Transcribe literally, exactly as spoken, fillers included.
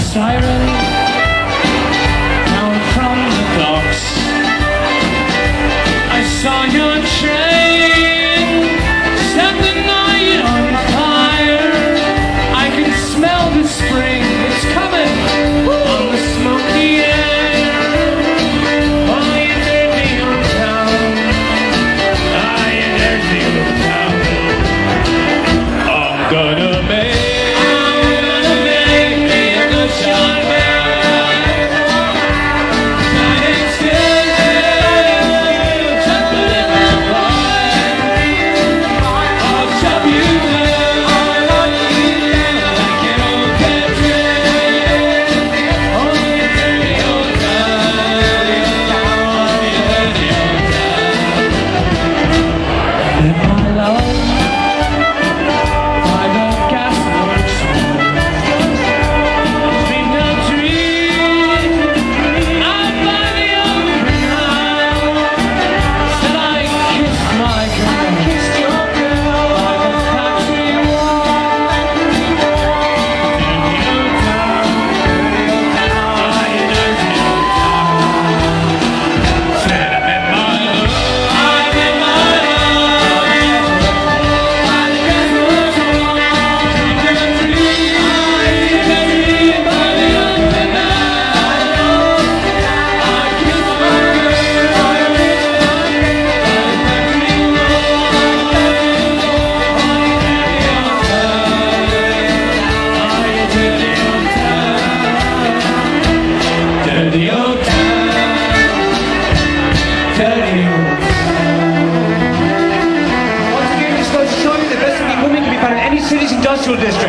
siren down from the docks. I saw your train set the night on fire. I can smell the spring, it's coming on the smoky air. Oh, you dirty old town, ah, you dirty old town. I'm gonna make Industrial district.